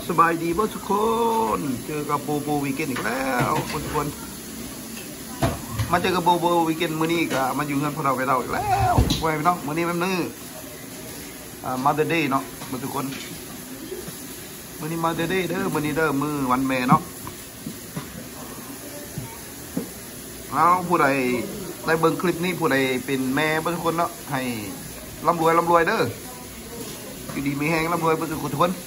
สบายดีบ่ทุกคนเจอกับโบโบวีเกนอีกแล้วทุกคนมาเจอกับโบโบวีเกนมื้อนี้ก็มาอยู่เงินพวกเราไปเราอีกแล้วไว้พี่น้องมื้อนี้แม่มื้อMother Day เนาะทุกคนมื้อนี้ Mother Day เด้อมื้อนี้เด้อมื้อวันแม่เนาะเอาผู้ใดได้เบิ่งคลิปนี้ผู้ใดเป็นแม่ทุกคนเนาะให้ร่ำรวยเด้ออยู่ดีมีแฮงร่ำรวยทุกคน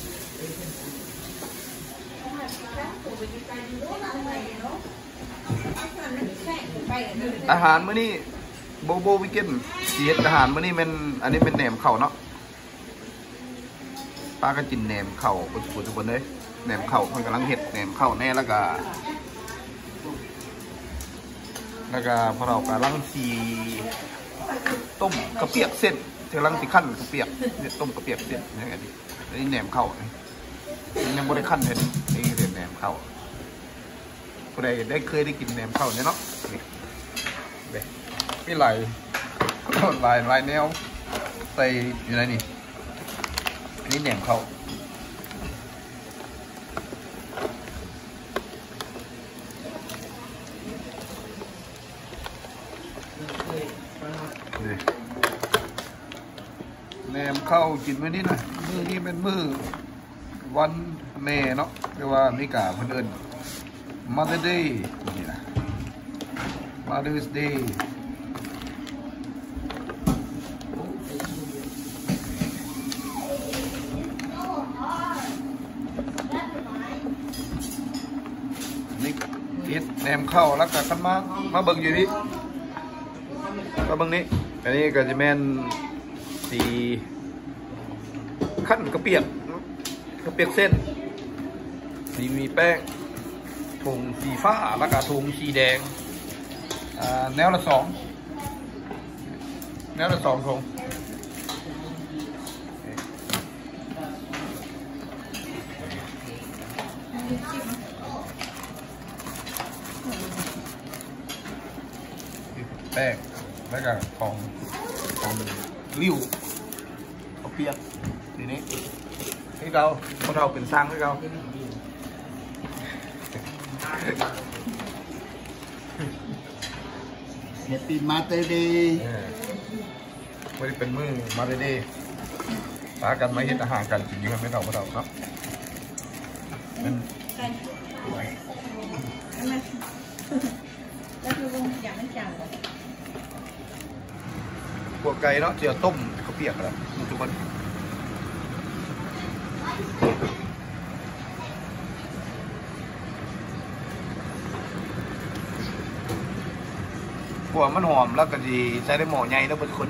อาหารมื้อนี้โบโบวิกเกนสีเฮ็ดอาหารมื้อนี้เป็นอันนี้เป็นแหนมเข่าเนาะป้าก็กินแหนมเข่าทุกคนเลยแหนมเข่าเพิ่นกำลังเฮ็ดแหนมเข่าแน่แล้วก็พอเรากำลังสีต้มกระเปียกเส้นกำลังสิขั้นกระเปียกเนี่ยต้มกระเปียกเส้นนี่ไงดินี่แหนมเข่ายังบ่ได้ขั้นเลยนี่แหนมเข่าผู้ใดเคยได้กินแหนมเข่าเนี่ยเนาะนี่ลายแนวใส่อยู่ไหนนี่อันนี้แหนมเข่าแหนมเข่ากินมื้อนี้หน่อยมื้อนี้เป็นมื้อวันแม่เนาะเรียกว่ามิกาเพิ่นเอิ้น Mother Day นี่นะ Mother's Day นี่เฮ็ดแหนมเข้าแล้วก็ขันมาเบิ่งอยู่นี่มาเบิ่งนี้อันนี้ก็จะแม่นสีขั้นกระเปียกเส้นสีมีแป้งถุงสีฟ้าแล้วก็ถุงสีแดงแนวละ2ถุงแป้งแล้วก็ของริ้วเขาเปียกทีนี้ให้เราพวกเราเป็นสร้างให้เรา Happy Mother Day ไม่ได้เป็นมื้อ Mother Day พากันมาเฮ็ดอาหารกันจริงๆไม่เท่าเราครับมันแล้วคืออยากไม่จังเลยพวกไก่เนาะเจียวต้มเขาเปียกแล้วทุกคนพวกมันหอมแล้วก็ดีใช้ได้หม้อใหญ่แล้วทุกคน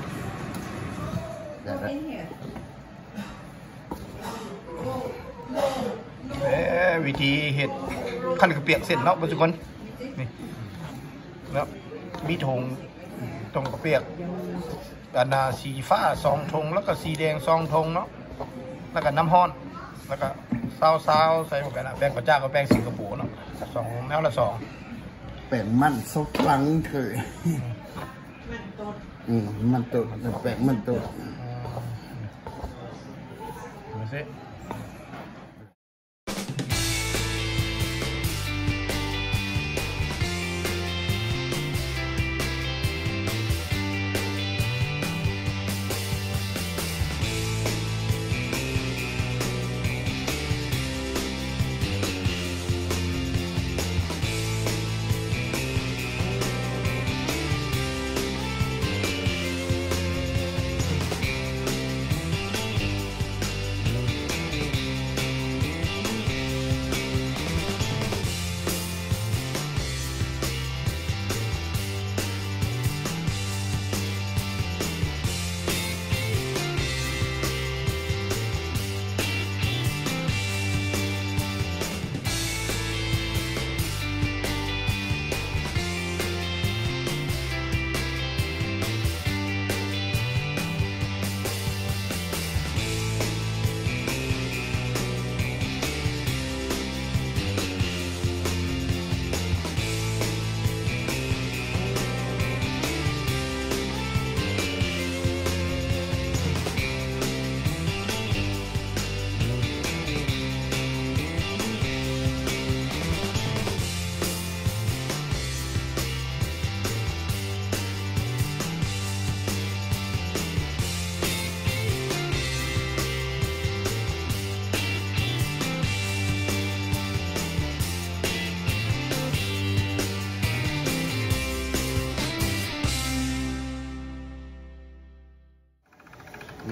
วิธีเห็ดขั้นกระเปียกเส้นเนาะทุกคนนี่แล้วมีธงกระเปียกอันนาสีฟ้า2 ธงแล้วก็สีแดง2 ธงเนาะแล้วก็น้ำฮ้อนแล้วก็ซาวใส่หมดกันนะแป้งข้าวเจ้ากับแป้งสิงคโปร์เนาะ2 แนวละ2 แป้งมันสดลังเถอะมันตัวแป้งมันตัวดูสิ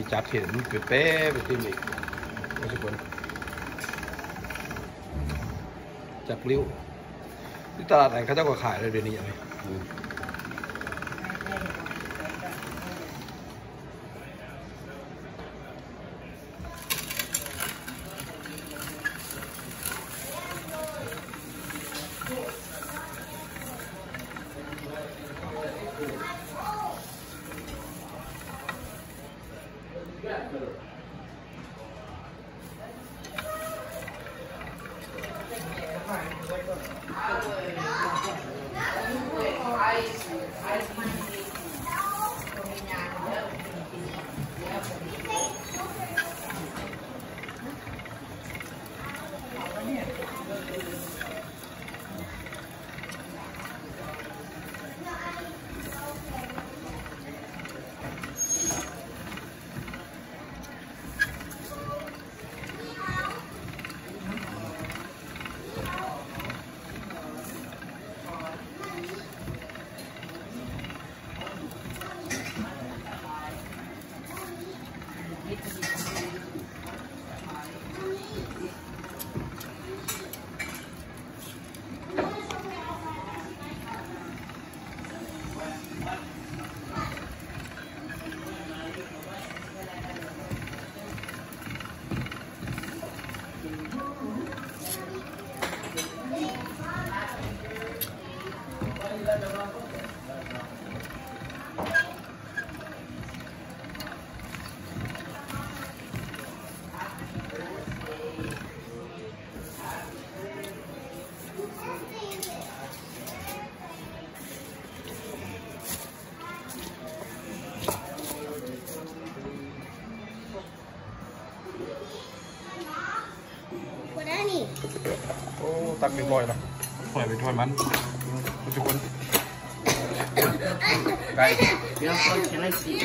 จับเห็นเป๊ะไปที่นี่ทุกคนจับริ้วที่ตลาดไหนเขาเจ้าก็ขายเลยเดี๋ยวนี้อะไรโอ้ตักเรียบร้อยแล้วปล่อยไปทอดมันทุกคนไก่ Can I see?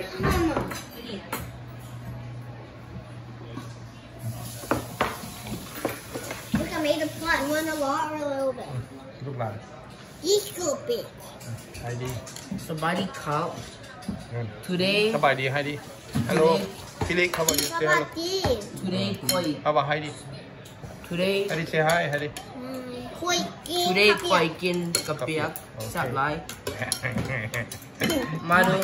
Look, I made a plot. You want a lot or a little bit? ลูกหลาน Equal bit. ไฮดี Somebody call today. สบายดีไฮดีฮัลโหลพี่เล็กเขาบอกอยู่เซฮัลโหล Today koi. เขาบอกไฮดี Today ไฮดีเซฮายไฮดี today koi kin kapiak sat lai. Maru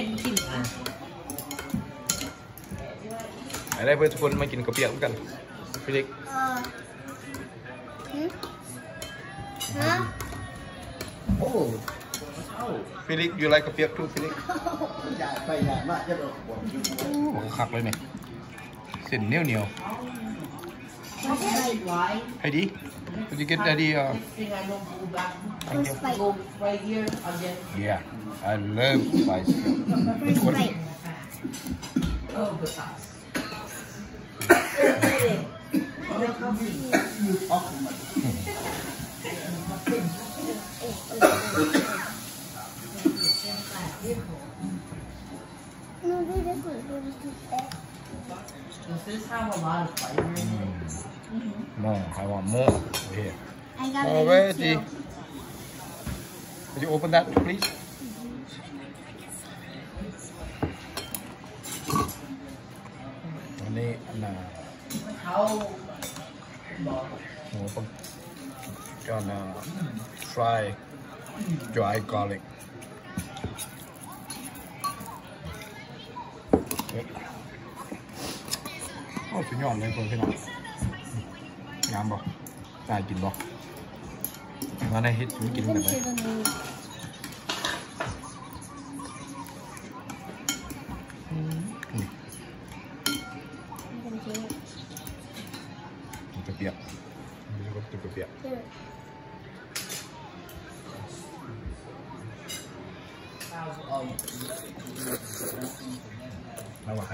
ได้เพื่อนทุกคนมากินกระเปียกกันพี่เล็ก Huh? โอ้พี่เล็กอยู่ไรกระเปียกทุกพี่เล็กใหญ่ไปใหญ่มากจะบอกผมโอ้ขักเลยเนี่ยเส้นเหนียว why? ไฮดีคุณจะกินไฮดีอ่ะ Next thing I know go back. First bite. Go right here again. Yeah I love spice First bite. Oh, the sauce. ออกมา No, they just want to do this. Does this have a lot of fiber in it? No I want more here I got already Could you open that please อันนี้น่ะ How? โอ้ผม gonna try dry garlic โอ้สุดยอดเลยคนพี่น้องงามบ่ได้กินบ่มาในฮิตมันกินแบบไหนกระเปียกดูกระเปียกแล้วว่าให้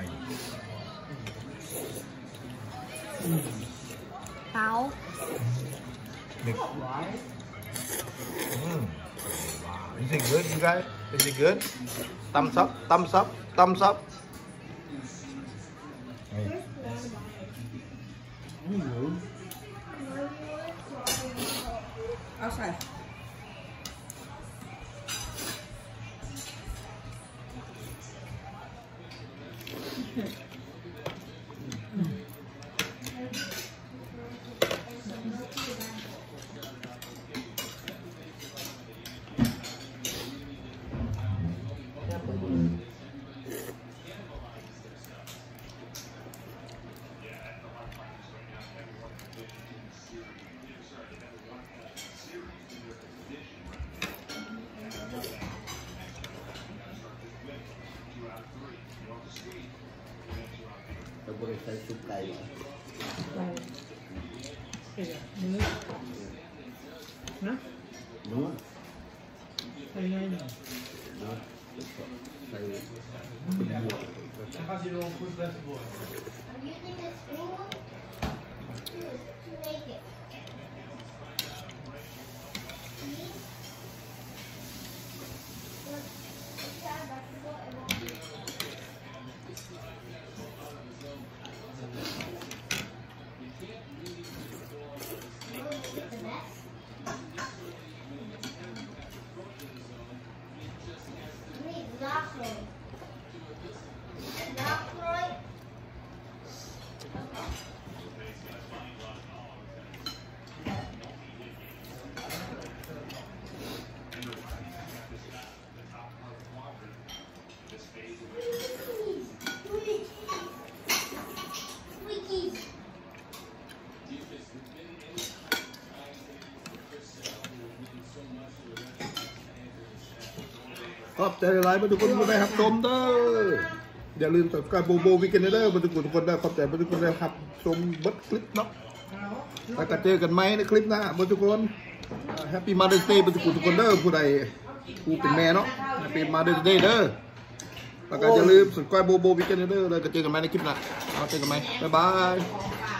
Bow. Big. Is it good, you guys? Is it good? Thumbs up, thumbs up, thumbs up. Hey. Outside. ใส่ซุปไก่เหรอมือนะเนื้อใส่ไงเนี่ยเนื้อใส่เป็นบวก I'm using this green one to make it. See? Look, it's got a vegetable and one. The mess. I need Zafran. Zafran. ขอบใจหลายๆทุกคนที่ได้รับชมเด้ออย่าลืมติดตามโบวิกันเด้อทุกคนได้ขอบใจทุกคนได้รับชมบัดคลิปเนาะแล้วก็เจอกันไหมในคลิปหน้าทุกคนแฮปปี้มาเดอร์สเดย์ทุกคนเด้อผู้ใดผู้เป็นแม่เนาะแฮปปี้มาเดอร์สเดย์เด้อแล้วก็อย่าลืมติดตามโบวิกันเด้อแล้วก็เจอกันไหมในคลิปหน้าเอาเจอกันไหมบ๊ายบาย